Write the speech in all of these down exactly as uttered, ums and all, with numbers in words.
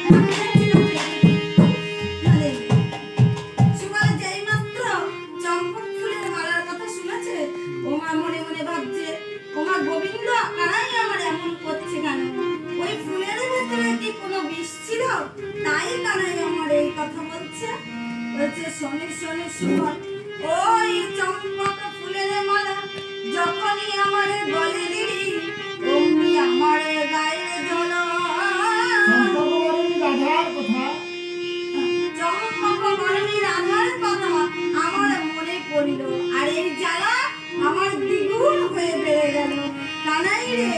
শনি শনি সুমন ওই চম্পক ফুলের মালা যখনই আমারে বলে দিলি অমনি আমারে গায়ে জল চম্পক বরণী রাধার কথা আমার মনে পড়িল আর এই জ্বালা আমার দ্বিগুণ হয়ে বেড়ে গেল কানাই রে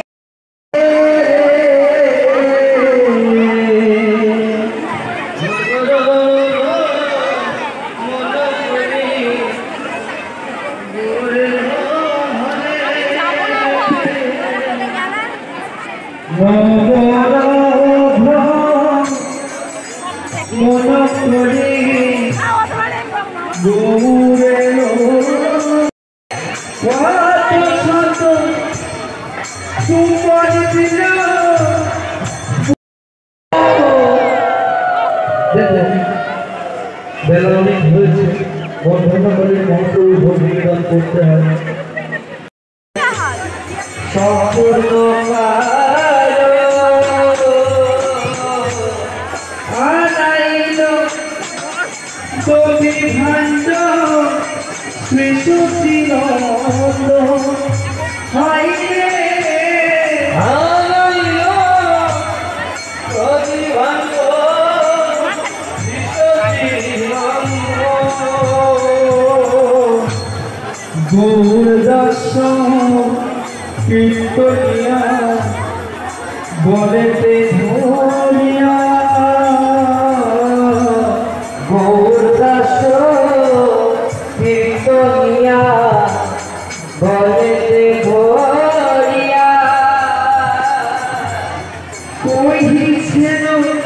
বেলা অনেক হয়েছে বর্ধনা করে মহাপ্রভু ভোগ নিবেদন করতে হয় সম্পূর্ণ কীর্তনিয়া বলেতে ধরিয়া গৌরদাস কীর্তনিয়া বলেতে ধরিয়া কহিছেন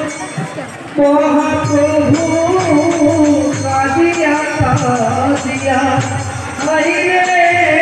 মহাপ্রভু কাঁদিয়া কাঁদিয়া হইরে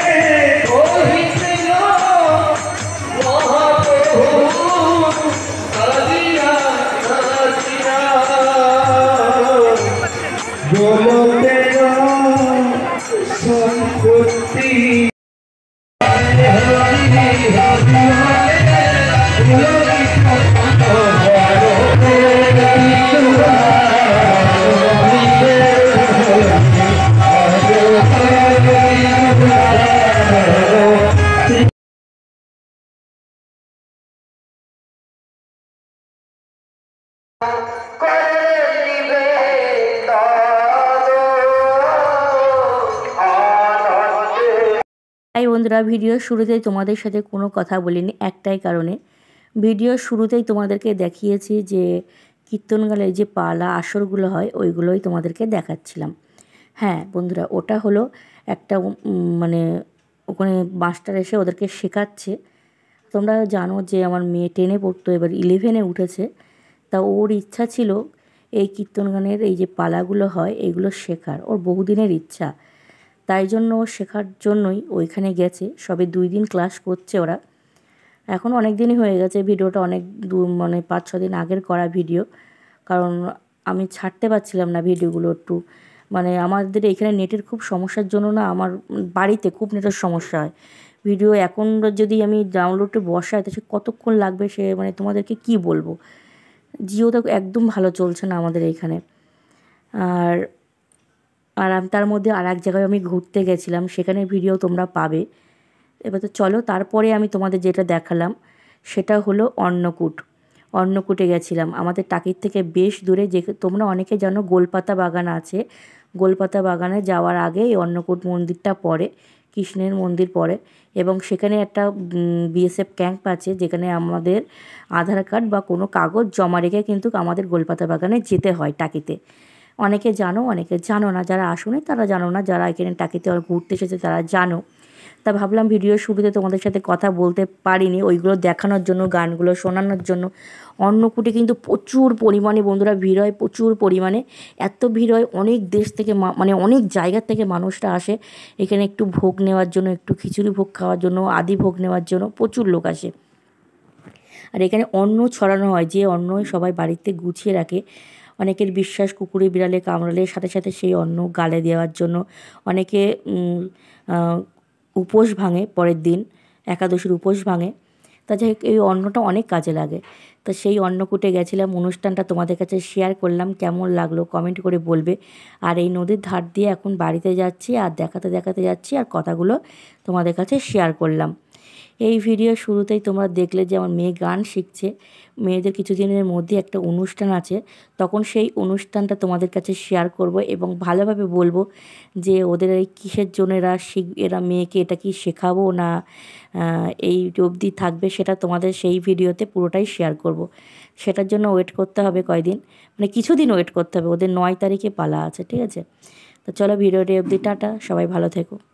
তাই বন্ধুরা ভিডিও শুরুতেই তোমাদের সাথে কোনো কথা বলিনি একটাই কারণে ভিডিও শুরুতেই তোমাদেরকে দেখিয়েছি যে কীর্তনগালের যে পালা আসরগুলো হয় ওইগুলোই তোমাদেরকে দেখাচ্ছিলাম। হ্যাঁ বন্ধুরা ওটা হলো একটা মানে ওখানে মাস্টার এসে ওদেরকে শেখাচ্ছে। তোমরা জানো যে আমার মেয়ে টেনে পড়তো এবার ইলেভেনে উঠেছে, তা ওর ইচ্ছা ছিল এই কীর্তনগানের এই যে পালাগুলো হয় এইগুলো শেখার, ওর বহুদিনের ইচ্ছা। তাই জন্য ও শেখার জন্যই ওইখানে গেছে। সবে দুই দিন ক্লাস করছে ওরা, এখন অনেক দিনই হয়ে গেছে। ভিডিওটা অনেক দু মানে পাঁচ ছ দিন আগের করা ভিডিও, কারণ আমি ছাড়তে পারছিলাম না ভিডিওগুলো। একটু মানে আমাদের এখানে নেটের খুব সমস্যার জন্য না, আমার বাড়িতে খুব নেটের সমস্যা হয়। ভিডিও এখন যদি আমি ডাউনলোডে বসাই তো সে কতক্ষণ লাগবে সে মানে তোমাদেরকে কি বলবো। জিওটা একদম ভালো চলছে না আমাদের এইখানে। আর আর আমি তার মধ্যে আর এক জায়গায় আমি ঘুরতে গেছিলাম, সেখানে ভিডিও তোমরা পাবে। এবার তো চলো তারপরে আমি তোমাদের যেটা দেখালাম সেটা হলো অন্নকূট। অন্নকূটে গেছিলাম আমাদের টাকির থেকে বেশ দূরে। যে তোমরা অনেকে জানো গোলপাতা বাগান আছে, গোলপাতা বাগানে যাওয়ার আগে এই অন্নকূট মন্দিরটা পড়ে, কৃষ্ণের মন্দির পড়ে। এবং সেখানে একটা বিএসএফ ক্যাম্প আছে যেখানে আমাদের আধার কার্ড বা কোনো কাগজ জমা রেখে কিন্তু আমাদের গোলপাতা বাগানে যেতে হয় টাকিতে। অনেকে জানো অনেকে জানো না, যারা আসুনি তারা জানো না, যারা এখানে টাকিতে ঘুরতে এসেছে তারা জানো। তা ভাবলাম ভিডিওর শুরুতে তোমাদের সাথে কথা বলতে পারিনি, ওইগুলো দেখানোর জন্য, গানগুলো শোনানোর জন্য। অন্নকূটে কিন্তু প্রচুর পরিমাণে বন্ধুরা ভিড় হয়, প্রচুর পরিমাণে। এত ভিড় হয় অনেক দেশ থেকে মানে অনেক জায়গা থেকে মানুষরা আসে এখানে একটু ভোগ নেওয়ার জন্য, একটু খিচুড়ি ভোগ খাওয়ার জন্য, আদি ভোগ নেওয়ার জন্য প্রচুর লোক আসে। আর এখানে অন্ন ছড়ানো হয়, যে অন্ন সবাই বাড়িতে গুছিয়ে রাখে। অনেকের বিশ্বাস কুকুরে বিড়ালে কামড়ালে সাথে সাথে সেই অন্ন গালে দেওয়ার জন্য অনেকে উপোস ভাঙে, পরের দিন একাদশীর উপোস ভাঙে। তা যাই হোক, এই অন্নটা অনেক কাজে লাগে। তা সেই অন্নকূটে গেছিলাম, অনুষ্ঠানটা তোমাদের কাছে শেয়ার করলাম। কেমন লাগলো কমেন্ট করে বলবে। আর এই নদীর ধার দিয়ে এখন বাড়িতে যাচ্ছি, আর দেখাতে দেখাতে যাচ্ছি, আর কথাগুলো তোমাদের কাছে শেয়ার করলাম। এই ভিডিও শুরুতেই তোমরা দেখলে যে আমার মেয়ে গান শিখছে। মেয়েদের কিছুদিনের মধ্যে একটা অনুষ্ঠান আছে, তখন সেই অনুষ্ঠানটা তোমাদের কাছে শেয়ার করব এবং ভালোভাবে বলবো যে ওদের এই কিসের জন্য এরা শিখ এরা মেয়েকে এটা কি শেখাবো না এই অবধি থাকবে, সেটা তোমাদের সেই ভিডিওতে পুরোটাই শেয়ার করব। সেটার জন্য ওয়েট করতে হবে কয়দিন, মানে কিছুদিন ওয়েট করতে হবে। ওদের নয় তারিখে পালা আছে, ঠিক আছে? তো চলো ভিডিওটি অবধি, টাটা, সবাই ভালো থেকো।